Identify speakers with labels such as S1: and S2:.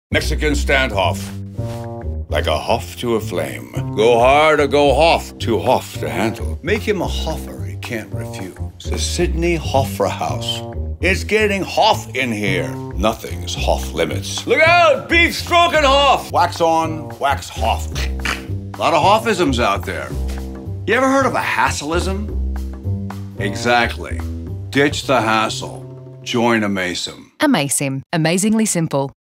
S1: Mexican standoff. Like a Hoff to a flame. Go hard or go Hoff. Too Hoff to handle. Make him a Hoffer he can't refuse. The Sydney Hoffra House. It's getting Hoff in here. Nothing's Hoff limits. Look out! Beef stroking Hoff! Wax on, wax Hoff. A lot of Hoffisms out there. You ever heard of a Hasselhoff? Exactly. Ditch the hassle. Join amaysim.
S2: Amaysim. Amazingly simple.